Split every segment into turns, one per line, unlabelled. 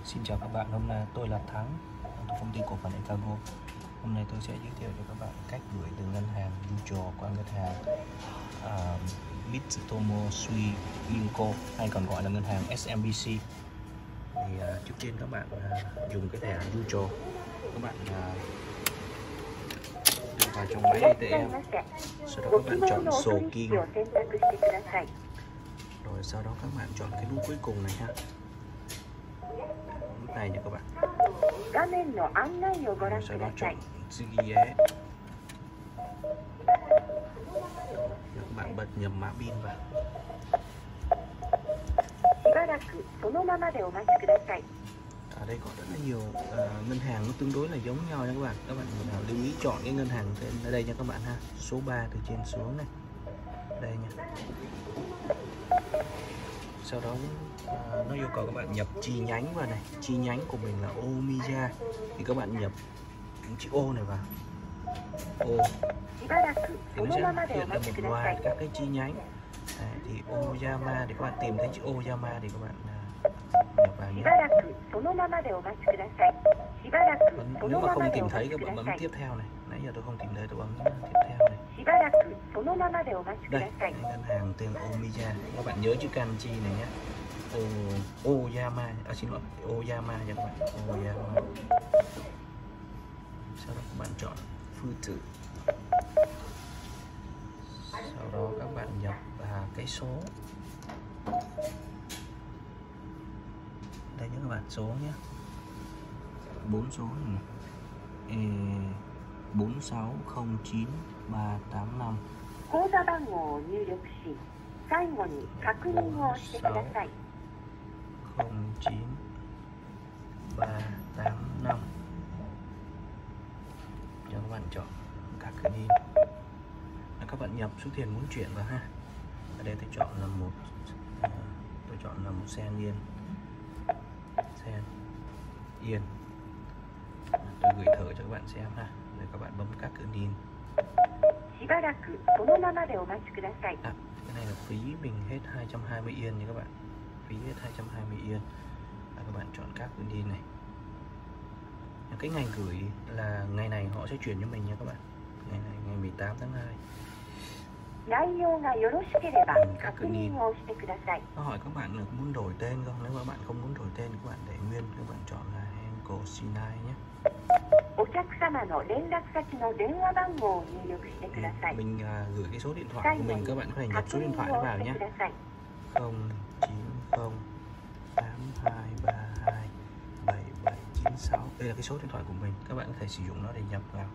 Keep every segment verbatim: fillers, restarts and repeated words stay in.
Xin chào các bạn, hôm nay tôi là Thắng của công ty cổ phần Ecago. Hôm nay tôi sẽ giới thiệu cho các bạn cách gửi từ ngân hàng Mutual qua ngân hàng uh, Mitsutomo Sui Inco, hay còn gọi là ngân hàng ét em bê xê. Thì uh, trước tiên các bạn uh, dùng cái thẻ Mutual, các bạn uh, đưa vào trong máy a tê em, sau đó các bạn chọn sổ kim, rồi sau đó các bạn chọn cái nút cuối cùng này ha. Nút này nha các bạn. Rồi sau đó chọn Gie. Các bạn bật nhập mã pin vào. Ở đây có rất là nhiều uh, ngân hàng nó tương đối là giống nhau nha các bạn. Các bạn lưu ý chọn cái ngân hàng tên ở đây nha các bạn ha. Số ba từ trên xuống này. Đây nha. Sau đó uh, nó yêu cầu các bạn nhập chi nhánh vào này. Chi nhánh của mình là Omiya, thì các bạn nhập chữ O này vào. O thì nó sẽ hiện ra một loạt các cái chi nhánh. Đấy, thì Oyama, để các bạn tìm thấy chữ Oyama thì các bạn uh, nhập vào nhé. Nếu mà không tìm thấy các bạn bấm tiếp theo này. Nãy giờ tôi không tìm thấy, tôi bấm tiếp theo này. Đây, đây ngân hàng tên Omiya. Các bạn nhớ chữ kanji này nhé. O, Oyama, à xin lỗi, Oyama nha các bạn. Oyama. Sau đó các bạn chọn phương tử. Sau đó các bạn nhập vào cái số. Đây nhé các bạn, số nhé. Bốn số này. E bốn sáu không chín ba tám năm. bốn sáu không chín ba tám năm. Cho các bạn chọn các cái đi. Các bạn nhập số tiền muốn chuyển vào ha. Ở đây tôi chọn là một uh, tôi chọn là một sen yên. Sen yên. Tôi gửi thử cho các bạn xem ha. Rồi các bạn bấm các cỡ in. À, cái này là phí mình hết hai trăm hai mươi yên nha các bạn. Phí hết hai trăm hai mươi yên. À, các bạn chọn các cỡ in này. Cái ngày gửi là ngày này họ sẽ chuyển cho mình nha các bạn. Ngày này ngày mười tám tháng hai. Các cỡ in. Nó hỏi các bạn là muốn đổi tên không? Nếu mà bạn không muốn đổi tên các bạn để nguyên, các bạn chọn là Henko Sinai nhé. Mình uh, gửi cái số điện thoại của mình, các bạn có thể nhập số điện thoại vào nhé. không chín không tám hai ba hai bảy bảy chín sáu. Đây là cái số điện thoại của mình, các bạn có thể sử dụng nó để nhập vào.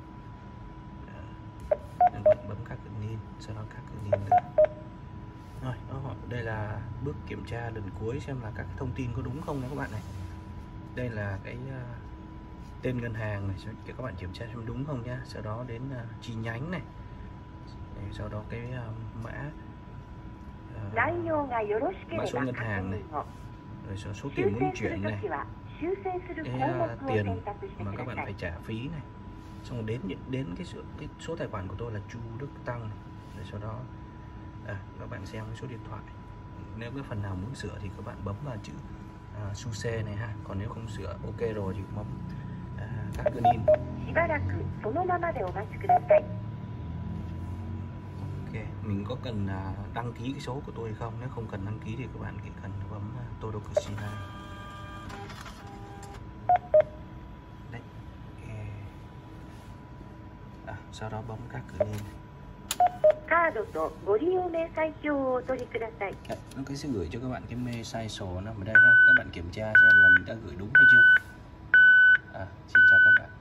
Các bạn bấm các cỡ in, sau đó các cỡ in nữa. Rồi, đó, đây là bước kiểm tra lần cuối xem là các thông tin có đúng không nha các bạn này. Đây là cái uh, tên ngân hàng này, các bạn kiểm tra xem đúng không nhá. Sau đó đến uh, chi nhánh này. Để sau đó cái uh, mã uh, mã số ngân hàng này, rồi số, số tiền muốn chuyển này, cái uh, tiền mà các bạn phải trả phí này, xong rồi đến đến cái số, cái số tài khoản của tôi là Chu Đức Tăng này. Rồi sau đó à, các bạn xem cái số điện thoại. Nếu cái phần nào muốn sửa thì các bạn bấm vào chữ uh, Suse này ha. Còn nếu không sửa ok rồi thì bấm uh, các cỡ in. Ok, mình có cần uh, đăng ký cái số của tôi không? Nếu không cần đăng ký thì các bạn chỉ cần bấm uh, Todoku Shinai. Đấy. Okay. À, sau đó bấm các cỡ in. Đấy, nó cái sẽ gửi cho các bạn cái mê sai sổ nằm ở đây nhá. Các bạn kiểm tra xem là mình đã gửi đúng hay chưa. À, xin chào các bạn.